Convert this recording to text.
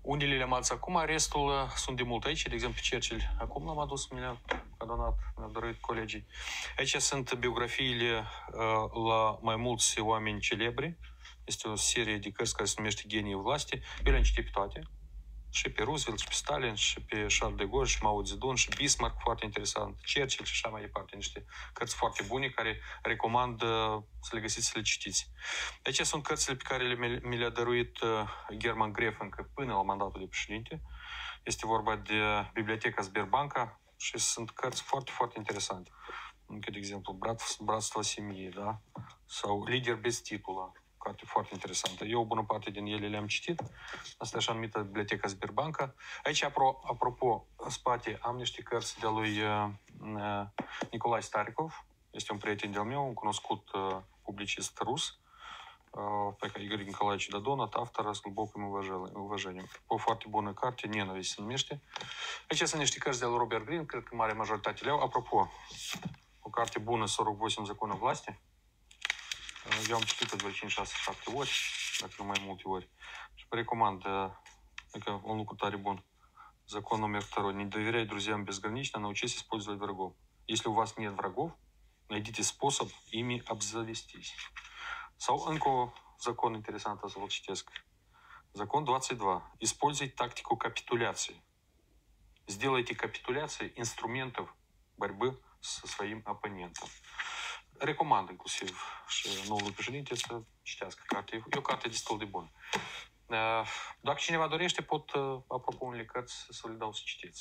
Unele le-am adus acum, restul sunt de mult aici. De exemplu, Churchill acum l-am adus, mi-a donat, mi-a dorit colegii. Aici sunt biografiile la mai mulți oameni celebri. Este o serie de cărți care se numește Genii Vlasti. Eu le-am citit pe toate. Și pe Roosevelt, și pe Stalin, și pe Charles de Gaulle, și Mao Zedong, și Bismarck, foarte interesant, Churchill și așa mai departe. Niște cărți foarte bune care recomand să le găsiți, să le citiți. Aici sunt cărțile pe care mi le-a dăruit German Gref încă până la mandatul de președinte. Este vorba de Biblioteca Sberbanca și sunt cărți foarte, foarte interesante. Încă, de exemplu, Bratstvo Семьи, da? Sau Lider без titula. Carte foarte interesantă. Eu o bună parte din ele le-am citit. Asta e așa numită Biblioteca Sberbanca. Aici, apropo, în spate am niște cărți de-a lui Nicolae Starikov. Este un prieten de-al meu, un cunoscut publicist rus, pe care Igor Nicolaevich Dodonat, автора с глубоким уважением. O foarte bună carte, Nenavist se numește. Aici sunt niște cărți de-al Robert Greene, cred că mare majoritate le-au. Apropo, o carte bună, 48 законов власти. Eu am citit-o de 5, 6, 7 ori, dacă nu mai multe ori. Și vă recomand, adică un lucru tare bun. Закон номер 2. Не доверяй друзьям безгранично, научись использовать врагов. Если у вас нет врагов, найдите способ ими обзавестись. Sau încă un закон interesant, să vă citesc. Закон 22. Используй тактику капитуляции. Сделайте капитуляции инструментов борьбы со своим оппонентом. Recomand inclusiv și noul președinte să citească carte. E o carte destul de bună. Dacă cineva dorește, pot, apropo, unele cărți să le dau să citiți.